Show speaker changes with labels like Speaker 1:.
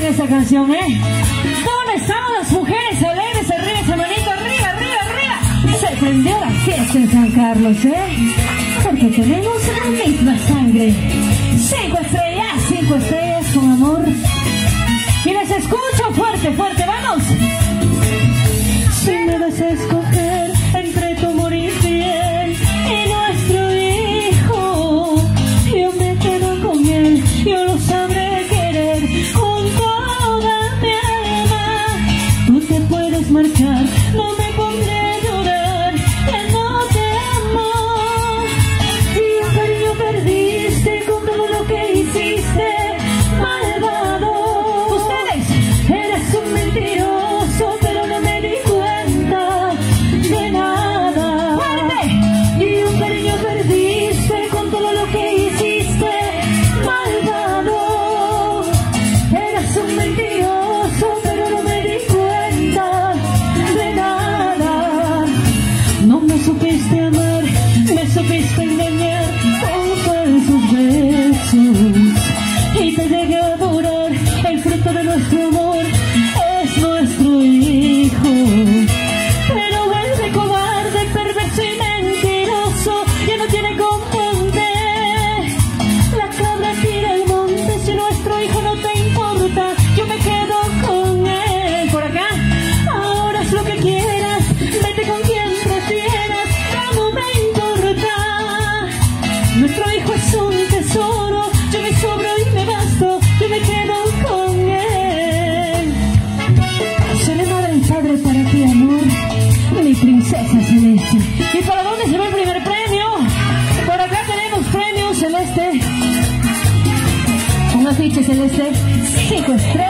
Speaker 1: en esta canción, ¿eh? ¿Dónde están las mujeres alegres? Arriba esa manito, arriba, arriba, arriba. Se prendió la fiesta en San Carlos, ¿eh? Porque tenemos la misma sangre. 5 estrellas con amor. Y les escucho fuerte, fuerte, vamos. Si me vas a escoger entre tu amor infiel y nuestro hijo, yo me quedo con él, yo lo sabré querer con toda mi alma. Tú te puedes marchar, no me pondré a llorar, ya no te amo. Y un cariño perdiste con todo lo que hiciste, malvado. Ustedes, eres un mentiroso, pero no me di cuenta de nada. ¡Fuerte! Y un cariño perdiste con todo lo que hiciste, malvado. Eres un mentiroso, pero no me di cuenta de nada. No me supiste amar, me supiste engañar con falsos besos. Y te llegué a adorar, el fruto de nuestro amor es nuestro hijo. Pero vuelve cobarde, perverso y mentiroso, ya no tiene componte. La cabra tira al monte, si nuestro hijo no te importa, yo me quedo con él. Por acá, ahora es lo que quieras, vete con quien prefieras, ya no me importa. Nuestro hijo es un tesoro, yo me sobro y me basto, yo me quedo con él. Serena del Padre para ti, amor, mi princesa celeste. ¿Y para dónde se va el primer premio? Por acá tenemos premio celeste, un afiche celeste, 5 estrellas.